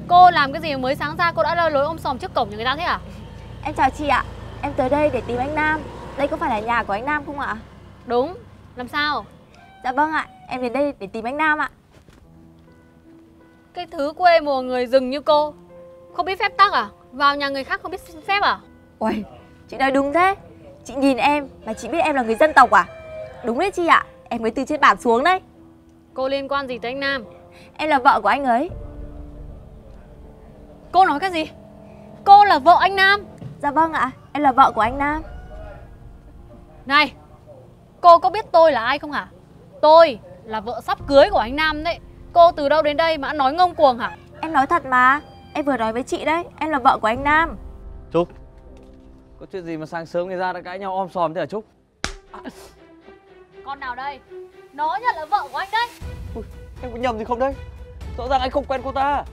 Cô làm cái gì mà mới sáng ra cô đã lôi lối om sòm trước cổng nhà người ta thế à? Em chào chị ạ. Em tới đây để tìm anh Nam. Đây có phải là nhà của anh Nam không ạ? Đúng, làm sao? Dạ vâng ạ, em đến đây để tìm anh Nam ạ. Cái thứ quê mùa người rừng như cô, không biết phép tắc à? Vào nhà người khác không biết xin phép à? Uầy, chị nói đúng thế. Chị nhìn em mà chị biết em là người dân tộc à? Đúng đấy chị ạ, em mới từ trên bản xuống đấy. Cô liên quan gì tới anh Nam? Em là vợ của anh ấy. Cô nói cái gì? Cô là vợ anh Nam? Dạ vâng ạ, em là vợ của anh Nam. Này, cô có biết tôi là ai không hả? Tôi là vợ sắp cưới của anh Nam đấy. Cô từ đâu đến đây mà nói ngông cuồng hả? Em nói thật mà, em vừa nói với chị đấy, em là vợ của anh Nam. Trúc, có chuyện gì mà sáng sớm người ra đã cãi nhau om sòm thế hả Trúc? Con nào đây? Nó nhận là vợ của anh đấy. Ui, em có nhầm gì không đấy? Rõ ràng anh không quen cô ta.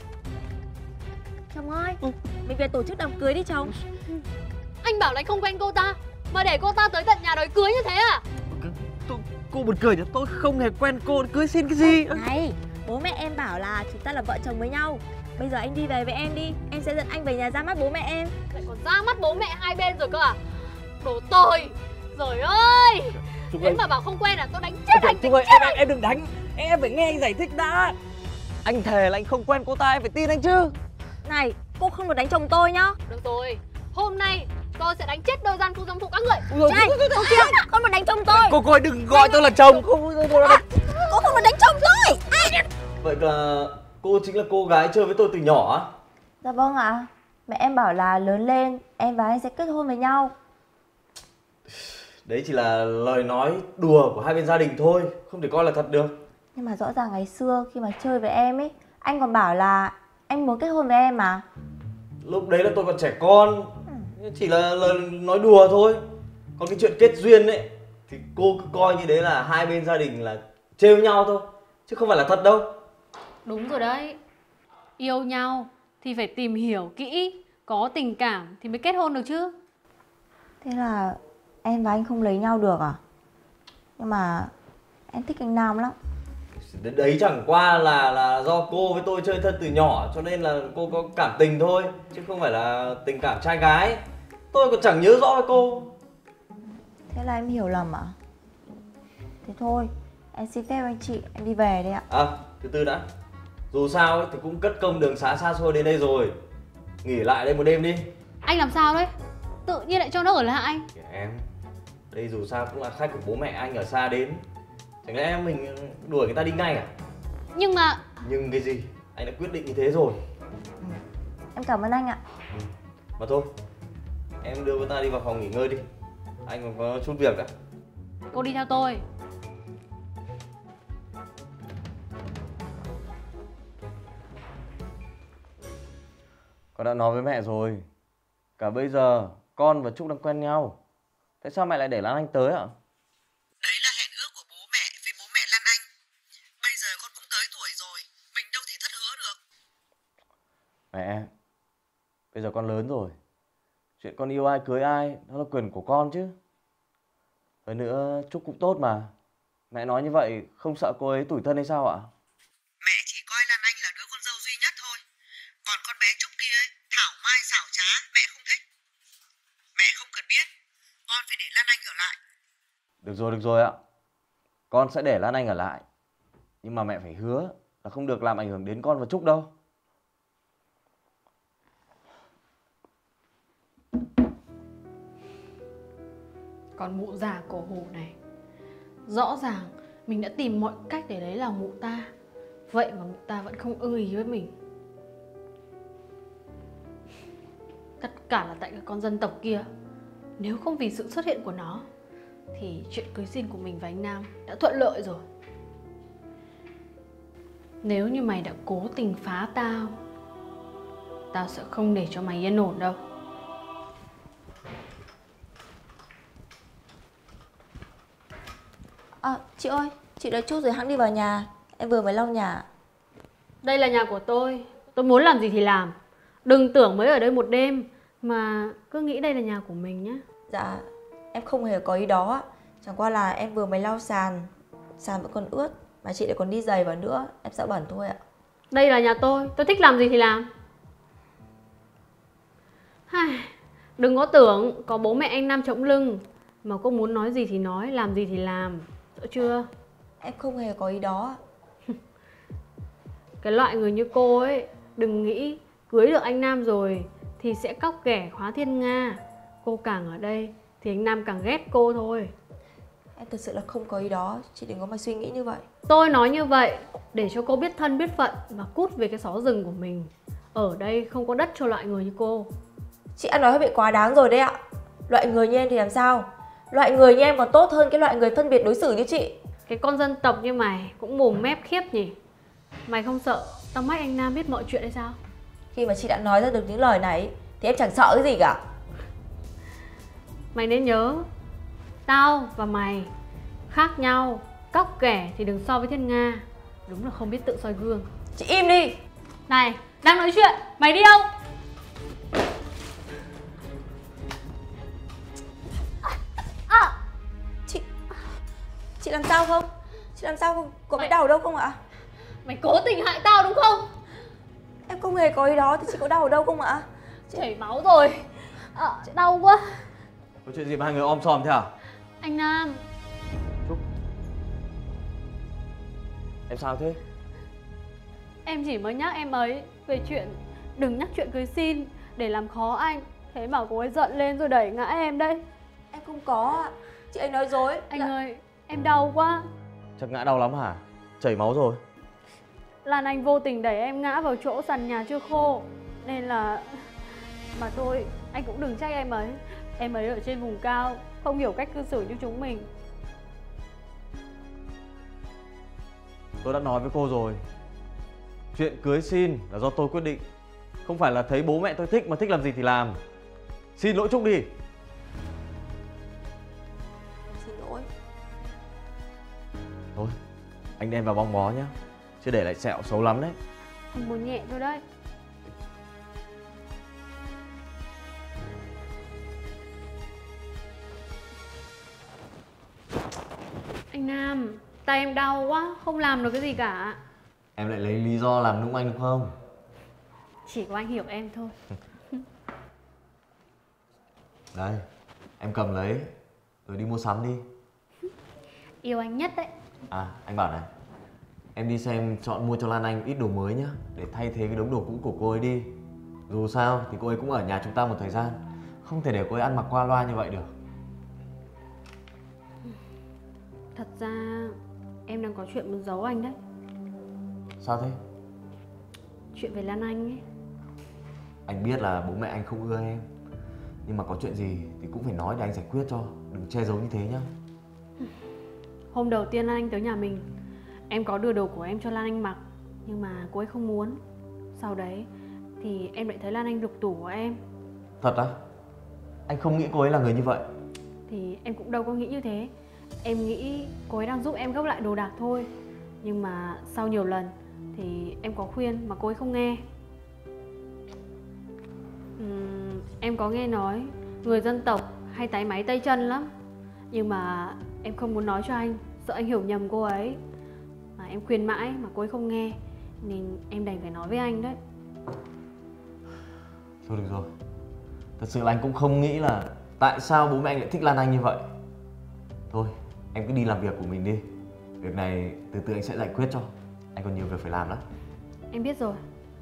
Chồng ơi, mình về tổ chức đám cưới đi chồng. Anh bảo là anh không quen cô ta, mà để cô ta tới tận nhà đòi cưới như thế à? Cô buồn cười nhỉ, tôi không hề quen cô, cưới xin cái gì? Này, bố mẹ em bảo là chúng ta là vợ chồng với nhau. Bây giờ anh đi về với em đi, em sẽ dẫn anh về nhà ra mắt bố mẹ em. Lại còn ra mắt bố mẹ hai bên rồi cơ à? Đồ tồi! Trời ơi! Trúc Nếu ơi, mà bảo không quen là tôi đánh chết anh! Trúc ơi, em đừng đánh. Em phải nghe anh giải thích đã. Anh thề là anh không quen cô ta, em phải tin anh chứ. Này, cô không được đánh chồng tôi nhá. Được rồi, hôm nay tôi sẽ đánh chết đôi gian phu dâm phụ các người. Này, cô kia, không được đánh chồng tôi. Cô ơi đừng gọi tôi là chồng. Không, Cô không được đánh chồng tôi. vậy là cô chính là cô gái chơi với tôi từ nhỏ á? Dạ vâng ạ. Mẹ em bảo là lớn lên em và anh sẽ kết hôn với nhau. Đấy chỉ là lời nói đùa của hai bên gia đình thôi, không thể coi là thật được. Nhưng mà rõ ràng ngày xưa khi mà chơi với em ấy, anh còn bảo là anh muốn kết hôn với em mà. Lúc đấy là tôi còn trẻ con, chỉ là lời nói đùa thôi. Còn cái chuyện kết duyên ấy thì cô cứ coi như đấy là hai bên gia đình là trêu nhau thôi, chứ không phải là thật đâu. Đúng rồi đấy. Yêu nhau thì phải tìm hiểu kỹ, có tình cảm thì mới kết hôn được chứ. Thế là em và anh không lấy nhau được à? Nhưng mà em thích anh Nam lắm. Đấy chẳng qua là do cô với tôi chơi thân từ nhỏ cho nên là cô có cảm tình thôi, chứ không phải là tình cảm trai gái. Tôi còn chẳng nhớ rõ với cô. Thế là em hiểu lầm à? Thế thôi, em xin phép anh chị, em đi về đây ạ. À, từ từ đã. Dù sao ấy, thì cũng cất công đường xá xa xôi đến đây rồi. Nghỉ lại đây một đêm đi. Anh làm sao đấy? Tự nhiên lại cho nó ở lại. Kìa em, đây dù sao cũng là khách của bố mẹ anh ở xa đến. Chẳng lẽ mình đuổi người ta đi ngay à? Nhưng mà Nhưng cái gì? Anh đã quyết định như thế rồi. Em cảm ơn anh ạ. Mà thôi, em đưa cô ta đi vào phòng nghỉ ngơi đi. Anh còn có chút việc đã. cô đi theo tôi. Con đã nói với mẹ rồi. Cả bây giờ con và Trúc đang quen nhau. Tại sao mẹ lại để Lan Anh tới ạ? Đấy là hẹn ước của bố mẹ với bố mẹ Lan Anh. Bây giờ con cũng tới tuổi rồi, mình đâu thể thất hứa được. Mẹ, bây giờ con lớn rồi. Chuyện con yêu ai cưới ai, đó là quyền của con chứ. Hơn nữa, Trúc cũng tốt mà. Mẹ nói như vậy, không sợ cô ấy tủi thân hay sao ạ? Mẹ chỉ coi Lan Anh là đứa con dâu duy nhất thôi. Còn con bé Trúc kia ấy, thảo mai xảo trá, mẹ không thích. Mẹ không cần biết, con phải để Lan Anh ở lại. Được rồi ạ. Con sẽ để Lan Anh ở lại. Nhưng mà mẹ phải hứa là không được làm ảnh hưởng đến con và Trúc đâu. Còn mụ già cổ hủ này, rõ ràng mình đã tìm mọi cách để lấy lòng mụ ta, vậy mà mụ ta vẫn không ưng ý với mình. Tất cả là tại cái con dân tộc kia. Nếu không vì sự xuất hiện của nó thì chuyện cưới xin của mình và anh Nam đã thuận lợi rồi. Nếu như mày đã cố tình phá tao, tao sẽ không để cho mày yên ổn đâu. Chị ơi, chị đợi chút rồi hẵng đi vào nhà. Em vừa mới lau nhà. Đây là nhà của tôi muốn làm gì thì làm. Đừng tưởng mới ở đây một đêm mà cứ nghĩ đây là nhà của mình nhé. Dạ, em không hề có ý đó ạ. Chẳng qua là em vừa mới lau sàn. Sàn vẫn còn ướt. Mà chị lại còn đi giày vào nữa. Em sợ bẩn thôi ạ. Đây là nhà tôi thích làm gì thì làm. Đừng có tưởng có bố mẹ anh Nam chống lưng mà cô muốn nói gì thì nói, làm gì thì làm, rõ chưa? Em không hề có ý đó. Cái loại người như cô ấy, đừng nghĩ cưới được anh Nam rồi thì sẽ cóc ghẻ khóa thiên nga. Cô càng ở đây thì anh Nam càng ghét cô thôi. Em thật sự là không có ý đó, chị đừng có mà suy nghĩ như vậy. Tôi nói như vậy để cho cô biết thân biết phận và cút về cái xó rừng của mình. Ở đây không có đất cho loại người như cô. Chị đã nói hơi bị quá đáng rồi đấy ạ. Loại người như em thì làm sao? Loại người như em còn tốt hơn cái loại người phân biệt đối xử như chị. Cái con dân tộc như mày cũng mồm mép khiếp nhỉ. Mày không sợ tao mách anh Nam biết mọi chuyện hay sao? Khi mà chị đã nói ra được những lời này thì em chẳng sợ cái gì cả. Mày nên nhớ, tao và mày khác nhau. Cóc ghẻ thì đừng so với thiên nga. Đúng là không biết tự soi gương. Chị im đi. Này, đang nói chuyện, mày đi đâu? Chị làm sao không? Chị làm sao không? Có bị đau ở đâu không ạ? Mày cố tình hại tao đúng không? Em không hề có ý đó, thì chị có đau ở đâu không ạ? Chảy máu rồi. Đau quá. Có chuyện gì mà hai người om sòm thế à? Anh Nam, Trúc, em sao thế? em chỉ mới nhắc em ấy về chuyện đừng nhắc chuyện cưới xin để làm khó anh. Thế mà cô ấy giận lên rồi đẩy ngã em đây. Em không có ạ. Chị ấy nói dối. Anh ơi, em đau quá. Chắc ngã đau lắm hả? Chảy máu rồi. Lan Anh vô tình đẩy em ngã vào chỗ sàn nhà chưa khô. Nên là... Mà thôi, anh cũng đừng trách em ấy. Em ấy ở trên vùng cao, không hiểu cách cư xử như chúng mình. Tôi đã nói với cô rồi, chuyện cưới xin là do tôi quyết định, không phải là thấy bố mẹ tôi thích mà thích làm gì thì làm. Xin lỗi Trúc đi. Em xin lỗi. Thôi, anh đem vào bong bó nhá, chứ để lại sẹo xấu lắm đấy. Anh muốn nhẹ thôi đấy. Anh Nam, tay em đau quá, không làm được cái gì cả. Em lại lấy lý do làm nũng anh đúng không? Chỉ có anh hiểu em thôi. Đây, em cầm lấy, rồi đi mua sắm đi. Yêu anh nhất đấy. À, anh bảo này, em đi xem chọn mua cho Lan Anh ít đồ mới nhá, để thay thế cái đống đồ cũ của cô ấy đi. Dù sao thì cô ấy cũng ở nhà chúng ta một thời gian, không thể để cô ấy ăn mặc qua loa như vậy được. Thật ra em đang có chuyện muốn giấu anh đấy. Sao thế? Chuyện về Lan Anh ấy. Anh biết là bố mẹ anh không ưa em, nhưng mà có chuyện gì thì cũng phải nói để anh giải quyết cho, đừng che giấu như thế nhá. Hôm đầu tiên Lan Anh tới nhà mình, em có đưa đồ của em cho Lan Anh mặc, nhưng mà cô ấy không muốn. Sau đấy thì em lại thấy Lan Anh lục tủ của em. Thật á? Anh không nghĩ cô ấy là người như vậy. Thì em cũng đâu có nghĩ như thế. Em nghĩ cô ấy đang giúp em gấp lại đồ đạc thôi. Nhưng mà sau nhiều lần thì em có khuyên mà cô ấy không nghe. Em có nghe nói người dân tộc hay táy máy tay chân lắm. Nhưng mà em không muốn nói cho anh, sợ anh hiểu nhầm cô ấy. Mà em khuyên mãi mà cô ấy không nghe, nên em đành phải nói với anh đấy. Thôi được rồi, thật sự là anh cũng không nghĩ là tại sao bố mẹ anh lại thích Lan Anh như vậy. Thôi, em cứ đi làm việc của mình đi. Việc này từ từ anh sẽ giải quyết cho. Anh còn nhiều việc phải làm lắm. Em biết rồi.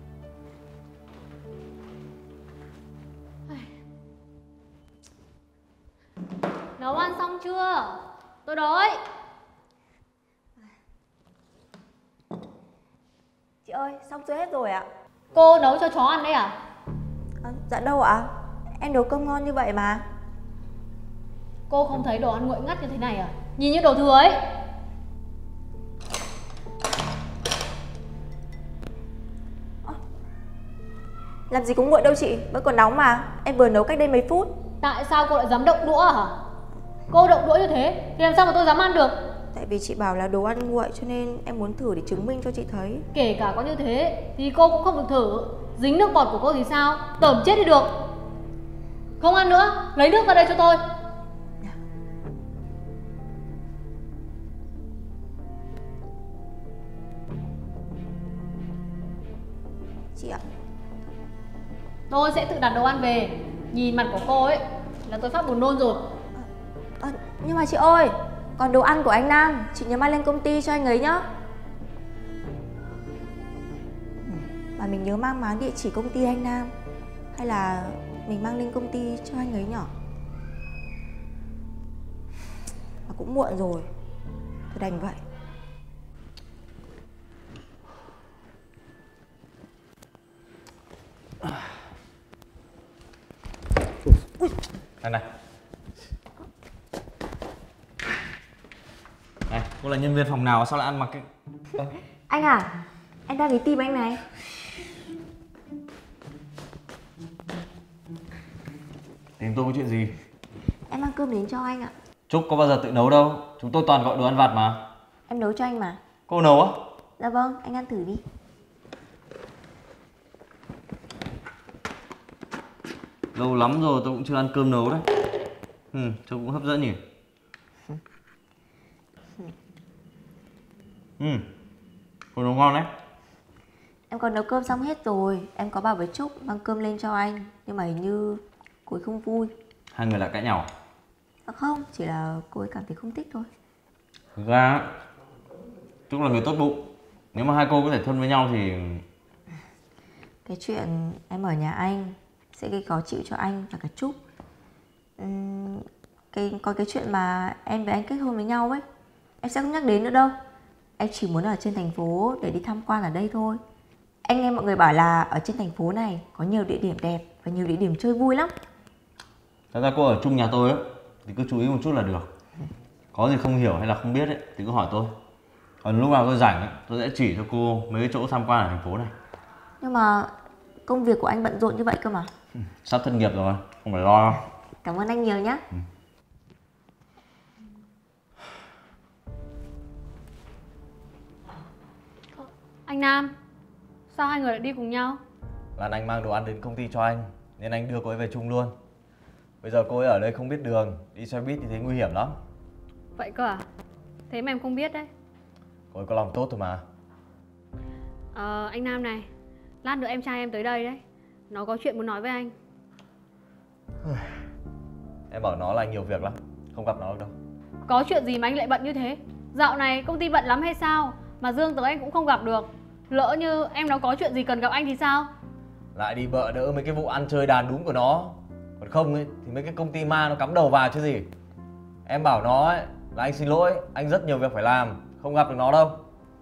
Nấu ăn xong chưa? Tôi đói. Chị ơi, xong chưa hết rồi ạ? Cô nấu cho chó ăn đấy à? Dạ đâu ạ? Em nấu cơm ngon như vậy mà. Cô không thấy đồ ăn nguội ngắt như thế này à? Nhìn như đồ thừa ấy. Làm gì có nguội đâu chị, vẫn còn nóng mà. Em vừa nấu cách đây mấy phút. Tại sao cô lại dám động đũa hả? Cô động đũa như thế thì làm sao mà tôi dám ăn được? Tại vì chị bảo là đồ ăn nguội cho nên em muốn thử để chứng minh cho chị thấy. Kể cả có như thế thì cô cũng không được thử. Dính nước bọt của cô thì sao? Tởm chết đi được. Không ăn nữa, lấy nước ra đây cho tôi. Chị ạ. Tôi sẽ tự đặt đồ ăn về. Nhìn mặt của cô ấy là tôi phát buồn nôn rồi. Nhưng mà chị ơi, còn đồ ăn của anh Nam chị nhớ mang lên công ty cho anh ấy nhá. Mà mình nhớ mang máng địa chỉ công ty anh Nam, hay là mình mang lên công ty cho anh ấy nhở? Mà cũng muộn rồi, thôi đành vậy. Này, cô là nhân viên phòng nào sao lại ăn mặc cái... Anh à, em đang đi tìm anh này. Tìm tôi có chuyện gì? Em mang cơm đến cho anh ạ. Trúc có bao giờ tự nấu đâu, chúng tôi toàn gọi đồ ăn vặt mà. Em nấu cho anh mà. Cô nấu á? Dạ vâng, anh ăn thử đi. Lâu lắm rồi tôi cũng chưa ăn cơm nấu đấy. Trông cũng hấp dẫn nhỉ. Cô nấu ngon đấy. Em còn nấu cơm xong hết rồi. Em có bảo với Trúc mang cơm lên cho anh, nhưng mà hình như cô ấy không vui. Hai người lại cãi nhau? Không, chỉ là cô ấy cảm thấy không thích thôi. Thực ra Trúc là người tốt bụng. Nếu mà hai cô có thể thân với nhau thì... Cái chuyện em ở nhà anh sẽ gây khó chịu cho anh và cả Trúc. Còn cái chuyện mà em với anh kết hôn với nhau ấy, em sẽ không nhắc đến nữa đâu. Em chỉ muốn ở trên thành phố để đi tham quan ở đây thôi. Anh nghe mọi người bảo là ở trên thành phố này có nhiều địa điểm đẹp và nhiều địa điểm chơi vui lắm. Thật ra cô ở chung nhà tôi ấy, thì cứ chú ý một chút là được. Có gì không hiểu hay là không biết ấy, thì cứ hỏi tôi. Còn lúc nào tôi rảnh ấy, tôi sẽ chỉ cho cô mấy cái chỗ tham quan ở thành phố này. Nhưng mà công việc của anh bận rộn như vậy cơ mà. Sắp thất nghiệp rồi, không phải lo đâu. Cảm ơn anh nhiều nhé. Anh Nam, sao hai người lại đi cùng nhau? Lan Anh mang đồ ăn đến công ty cho anh, nên anh đưa cô ấy về chung luôn. Bây giờ cô ấy ở đây không biết đường, đi xe buýt thì thấy nguy hiểm lắm. Vậy cơ à? Thế mà em không biết đấy. Cô ấy có lòng tốt thôi mà. Anh Nam này, lát nữa em trai em tới đây đấy. Nó có chuyện muốn nói với anh. Em bảo nó là anh nhiều việc lắm, không gặp nó được đâu. Có chuyện gì mà anh lại bận như thế? Dạo này công ty bận lắm hay sao? Mà Dương tới anh cũng không gặp được. Lỡ như em nó có chuyện gì cần gặp anh thì sao? Lại đi bợ đỡ mấy cái vụ ăn chơi đàn đúng của nó. Còn không ấy, thì mấy cái công ty ma nó cắm đầu vào chứ gì. Em bảo nó ấy, là anh xin lỗi, anh rất nhiều việc phải làm, không gặp được nó đâu.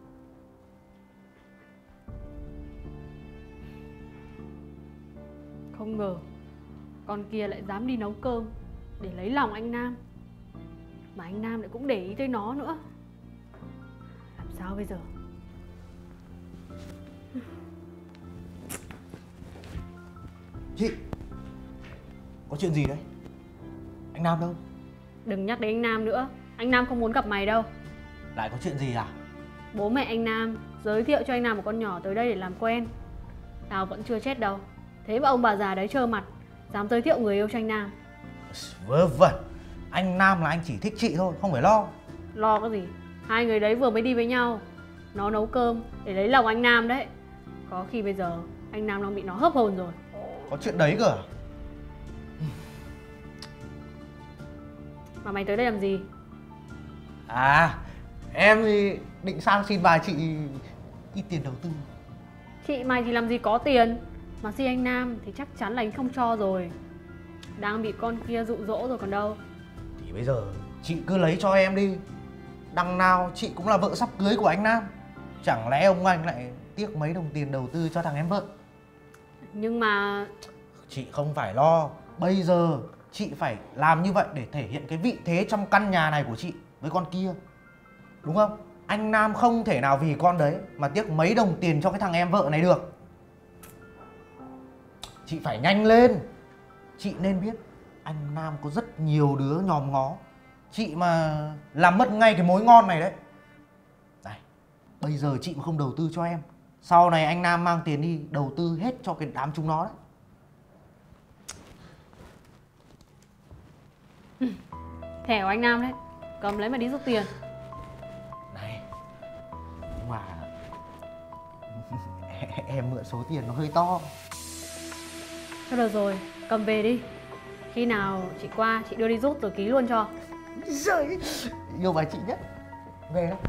Không ngờ con kia lại dám đi nấu cơm để lấy lòng anh Nam. Mà anh Nam lại cũng để ý tới nó nữa. Làm sao bây giờ? Chị, có chuyện gì đấy? Anh Nam đâu? Đừng nhắc đến anh Nam nữa. Anh Nam không muốn gặp mày đâu. Lại có chuyện gì à? Bố mẹ anh Nam giới thiệu cho anh Nam một con nhỏ tới đây để làm quen. Tao vẫn chưa chết đâu. Thế mà ông bà già đấy trơ mặt dám giới thiệu người yêu cho anh Nam. Vớ vẩn. Anh Nam là anh chỉ thích chị thôi, không phải lo. Lo cái gì? Hai người đấy vừa mới đi với nhau. Nó nấu cơm để lấy lòng anh Nam đấy. Có khi bây giờ anh Nam đang bị nó hấp hồn rồi. Có chuyện đấy cơ à? Mà mày tới đây làm gì? À, em thì định sang xin bà chị ít tiền đầu tư. Chị mày thì làm gì có tiền. Mà xin anh Nam thì chắc chắn là anh không cho rồi. Đang bị con kia dụ dỗ rồi còn đâu. Thì bây giờ chị cứ lấy cho em đi. Đằng nào chị cũng là vợ sắp cưới của anh Nam. Chẳng lẽ ông anh lại tiếc mấy đồng tiền đầu tư cho thằng em vợ? Nhưng mà... Chị không phải lo. Bây giờ chị phải làm như vậy để thể hiện cái vị thế trong căn nhà này của chị với con kia. Đúng không? Anh Nam không thể nào vì con đấy mà tiếc mấy đồng tiền cho cái thằng em vợ này được. Chị phải nhanh lên. Chị nên biết anh Nam có rất nhiều đứa nhòm ngó. Chị mà làm mất ngay cái mối ngon này đấy. Này, bây giờ chị mà không đầu tư cho em, sau này anh Nam mang tiền đi đầu tư hết cho cái đám chúng nó đấy. Thẻ của anh Nam đấy. Cầm lấy mà đi rút tiền. Này, nhưng mà thèm mượn số tiền nó hơi to. Thôi được rồi, cầm về đi. Khi nào chị qua, chị đưa đi rút rồi ký luôn cho. Giời, yêu bà chị nhất. Về đó.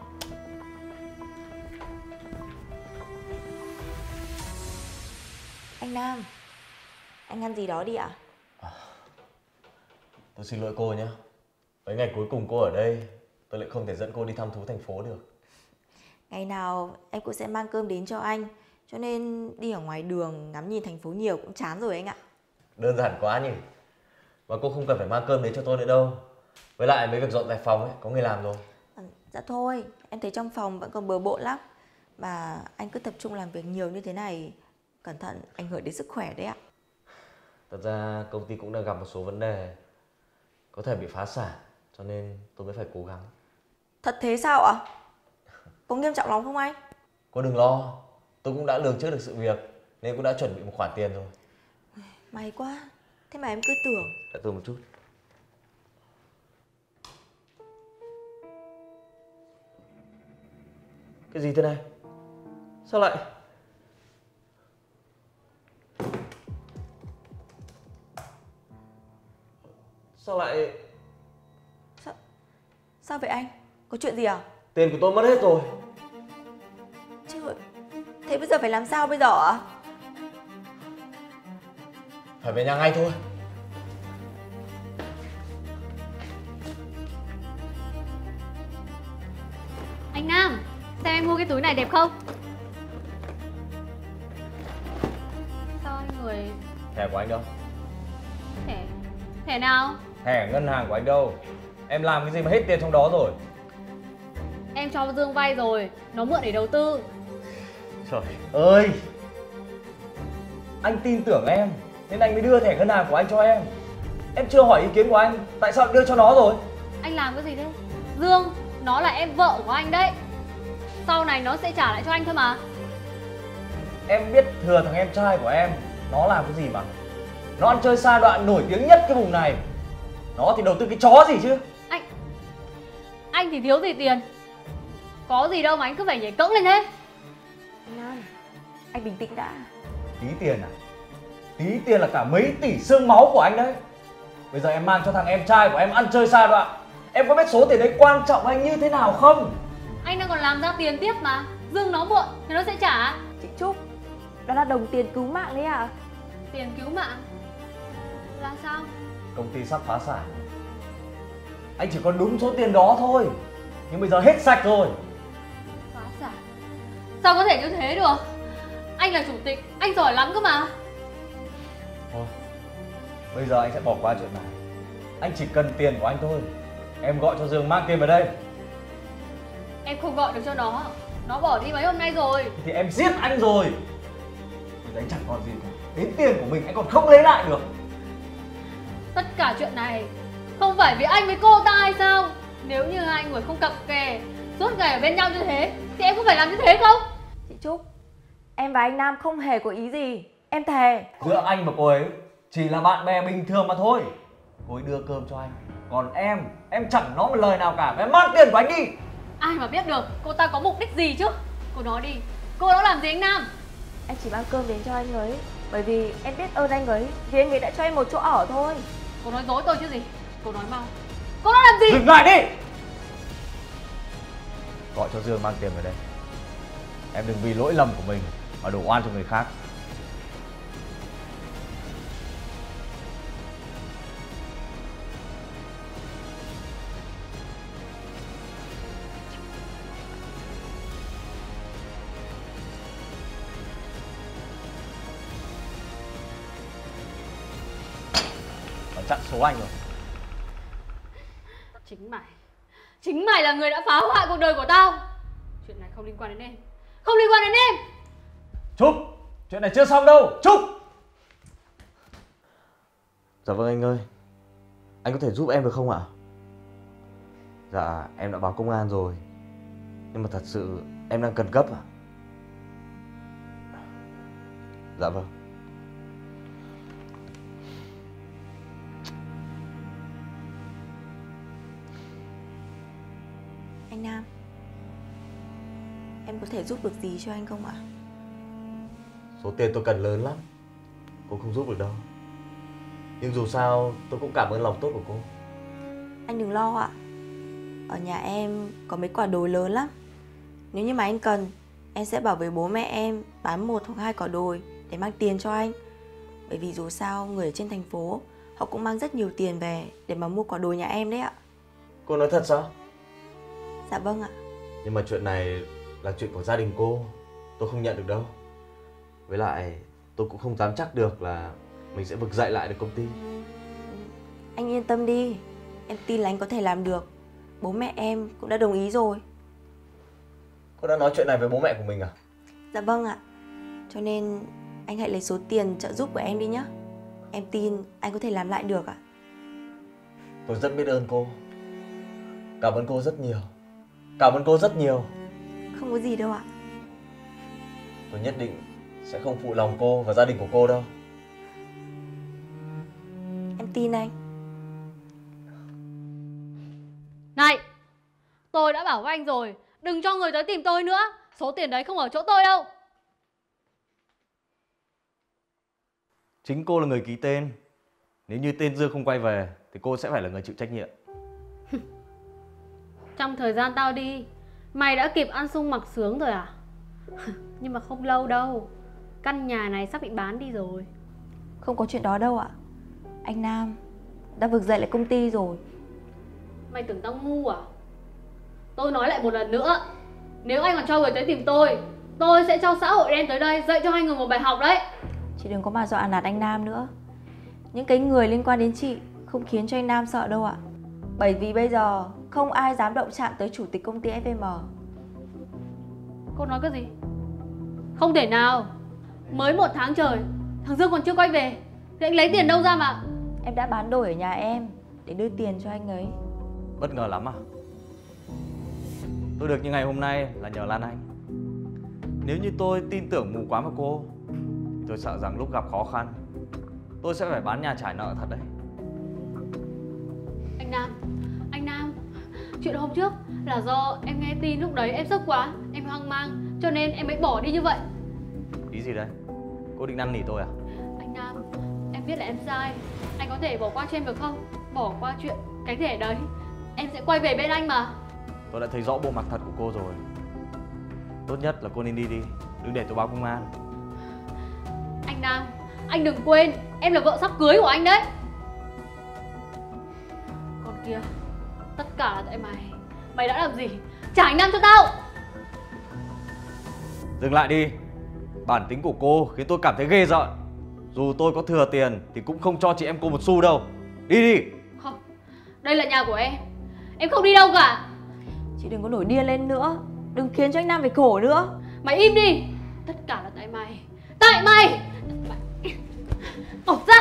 Anh Nam, anh ăn gì đó đi ạ. Tôi xin lỗi cô nhé. Mấy ngày cuối cùng cô ở đây, tôi lại không thể dẫn cô đi thăm thú thành phố được. Ngày nào em cũng sẽ mang cơm đến cho anh, cho nên đi ở ngoài đường ngắm nhìn thành phố nhiều cũng chán rồi anh ạ. Đơn giản quá nhỉ. Mà cô không cần phải mang cơm đến cho tôi nữa đâu. Với lại mấy việc dọn dẹp phòng ấy, có người làm rồi. Dạ thôi, em thấy trong phòng vẫn còn bừa bộn lắm. Mà anh cứ tập trung làm việc nhiều như thế này, cẩn thận ảnh hưởng đến sức khỏe đấy ạ. Thật ra công ty cũng đang gặp một số vấn đề, có thể bị phá sản, cho nên tôi mới phải cố gắng. Thật thế sao ạ? Có nghiêm trọng lắm không anh? Cô đừng lo, tôi cũng đã lường trước được sự việc, nên cũng đã chuẩn bị một khoản tiền rồi. May quá, thế mà em cứ tưởng. Đợi tôi một chút. Cái gì thế này? Sao lại... Sao lại... Sao vậy anh? Có chuyện gì à? Tiền của tôi mất hết rồi. Chứ thế bây giờ phải làm sao bây giờ ạ? Phải về nhà ngay thôi. Anh Nam, xem em mua cái túi này đẹp không? Sao anh người... Thẻ của anh đâu? Thẻ nào? Thẻ ngân hàng của anh đâu? Em làm cái gì mà hết tiền trong đó rồi? Em cho Dương vay rồi, nó mượn để đầu tư. Trời ơi! Anh tin tưởng em, nên anh mới đưa thẻ ngân hàng của anh cho em. Em chưa hỏi ý kiến của anh, tại sao đưa cho nó rồi? Anh làm cái gì thế? Dương, nó là em vợ của anh đấy. Sau này nó sẽ trả lại cho anh thôi mà. Em biết thừa thằng em trai của em, nó làm cái gì mà. Nó ăn chơi sa đoạn nổi tiếng nhất cái vùng này. Nó thì đầu tư cái chó gì chứ? Anh thì thiếu gì tiền? Có gì đâu mà anh cứ phải nhảy cẫng lên thế? Anh Nam, anh bình tĩnh đã. Tí tiền à? Tí tiền là cả mấy tỷ xương máu của anh đấy. Bây giờ em mang cho thằng em trai của em ăn chơi sa đoạn. Em có biết số tiền đấy quan trọng anh như thế nào không? Anh đang còn làm ra tiền tiếp mà. Dương nó muộn thì nó sẽ trả. Chị Trúc, đó là đồng tiền cứu mạng đấy ạ. Tiền cứu mạng? Là sao? Công ty sắp phá sản. Anh chỉ còn đúng số tiền đó thôi. Nhưng bây giờ hết sạch rồi. Phá sản? Sao có thể như thế được? Anh là chủ tịch, anh giỏi lắm cơ mà. Thôi, bây giờ anh sẽ bỏ qua chuyện này. Anh chỉ cần tiền của anh thôi. Em gọi cho Dương mang tiền vào đây. Em không gọi được cho nó bỏ đi mấy hôm nay rồi. Thì em giết anh rồi. Bây giờ anh chẳng còn gì cả. Đến tiền của mình anh còn không lấy lại được. Tất cả chuyện này không phải vì anh với cô ta hay sao? Nếu như hai người không cặp kè suốt ngày ở bên nhau như thế thì em có phải làm như thế không? Chị Trúc, em và anh Nam không hề có ý gì. Em thề. Giữa anh và cô ấy chỉ là bạn bè bình thường mà thôi. Cô ấy đưa cơm cho anh. Còn em chẳng nói một lời nào cả. Em mang tiền của anh đi. Ai mà biết được cô ta có mục đích gì chứ? Cô nói đi, cô đã làm gì anh Nam? Em chỉ mang cơm đến cho anh ấy, bởi vì em biết ơn anh ấy, vì anh ấy đã cho em một chỗ ở thôi. Cô nói dối tôi chứ gì? Cô nói mau. Cô đã làm gì? Dừng lại đi. Gọi cho Dương mang tiền về đây. Em đừng vì lỗi lầm của mình mà đổ oan cho người khác. Nó chặn số anh rồi. Chính mày là người đã phá hoại cuộc đời của tao. Chuyện này không liên quan đến em. Không liên quan đến em. Trúc, chuyện này chưa xong đâu. Trúc. Dạ vâng anh ơi. Anh có thể giúp em được không ạ? Dạ em đã báo công an rồi. Nhưng mà thật sự em đang cần gấp ạ. Dạ vâng. Anh Nam, em có thể giúp được gì cho anh không ạ? Số tiền tôi cần lớn lắm, cô không giúp được đâu. Nhưng dù sao tôi cũng cảm ơn lòng tốt của cô. Anh đừng lo ạ. Ở nhà em có mấy quả đồi lớn lắm. Nếu như mà anh cần, em sẽ bảo với bố mẹ em bán 1 hoặc 2 quả đồi để mang tiền cho anh. Bởi vì dù sao người ở trên thành phố họ cũng mang rất nhiều tiền về để mà mua quả đồi nhà em đấy ạ. Cô nói thật sao? Dạ vâng ạ. Nhưng mà chuyện này là chuyện của gia đình cô, tôi không nhận được đâu. Với lại tôi cũng không dám chắc được là mình sẽ vực dậy lại được công ty. Anh yên tâm đi, em tin là anh có thể làm được. Bố mẹ em cũng đã đồng ý rồi. Cô đã nói chuyện này với bố mẹ của mình à? Dạ vâng ạ. Cho nên anh hãy lấy số tiền trợ giúp của em đi nhé. Em tin anh có thể làm lại được ạ. Tôi rất biết ơn cô. Cảm ơn cô rất nhiều. Cảm ơn cô rất nhiều. Không có gì đâu ạ. Tôi nhất định sẽ không phụ lòng cô và gia đình của cô đâu. Em tin anh. Này, tôi đã bảo với anh rồi, đừng cho người tới tìm tôi nữa. Số tiền đấy không ở chỗ tôi đâu. Chính cô là người ký tên. Nếu như tên Dương không quay về thì cô sẽ phải là người chịu trách nhiệm. Trong thời gian tao đi, mày đã kịp ăn sung mặc sướng rồi à? Nhưng mà không lâu đâu, căn nhà này sắp bị bán đi rồi. Không có chuyện đó đâu ạ. Anh Nam đã vực dậy lại công ty rồi. Mày tưởng tao ngu à? Tôi nói lại một lần nữa, nếu anh còn cho người tới tìm tôi sẽ cho xã hội đen tới đây dạy cho hai người một bài học đấy. Chị đừng có mà dọa nạt anh Nam nữa. Những cái người liên quan đến chị không khiến cho anh Nam sợ đâu ạ. Bởi vì bây giờ không ai dám động chạm tới chủ tịch công ty FVM. Cô nói cái gì? Không thể nào. Mới 1 tháng trời, thằng Dương còn chưa quay về thì anh lấy tiền đâu ra mà? Em đã bán đồi ở nhà em để đưa tiền cho anh ấy. Bất ngờ lắm à? Tôi được như ngày hôm nay là nhờ Lan Anh. Nếu như tôi tin tưởng mù quáng vào cô thì tôi sợ rằng lúc gặp khó khăn tôi sẽ phải bán nhà trả nợ thật đấy. Anh Nam, chuyện hôm trước là do em nghe tin lúc đấy em sốc quá, em hoang mang cho nên em mới bỏ đi như vậy. Ý gì đấy? Cô định năn nỉ tôi à? Anh Nam, em biết là em sai, anh có thể bỏ qua cho em được không? Bỏ qua chuyện cái thẻ đấy, em sẽ quay về bên anh mà. Tôi đã thấy rõ bộ mặt thật của cô rồi. Tốt nhất là cô nên đi đi, đừng để tôi báo công an. Anh Nam, anh đừng quên, em là vợ sắp cưới của anh đấy. Còn kia, tất cả là tại mày đã làm gì? Trả anh Nam cho tao. Dừng lại đi. Bản tính của cô khiến tôi cảm thấy ghê rợn. Dù tôi có thừa tiền thì cũng không cho chị em cô một xu đâu. Đi đi. Không, đây là nhà của em không đi đâu cả. Chị đừng có nổi điên lên nữa. Đừng khiến cho anh Nam phải khổ nữa. Mày im đi. Tất cả là tại mày. Tại mày. Bỏ ra.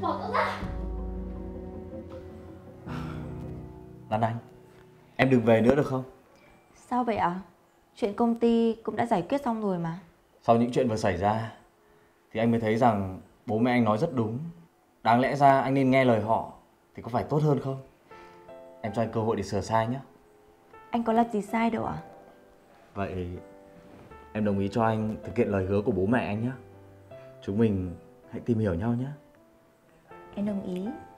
Lan Anh, em đừng về nữa được không? Sao vậy ạ? Chuyện công ty cũng đã giải quyết xong rồi mà. Sau những chuyện vừa xảy ra thì anh mới thấy rằng bố mẹ anh nói rất đúng. Đáng lẽ ra anh nên nghe lời họ thì có phải tốt hơn không? Em cho anh cơ hội để sửa sai nhé. Anh có làm gì sai đâu ạ? Vậy em đồng ý cho anh thực hiện lời hứa của bố mẹ anh nhé. Chúng mình hãy tìm hiểu nhau nhé. Em đồng ý.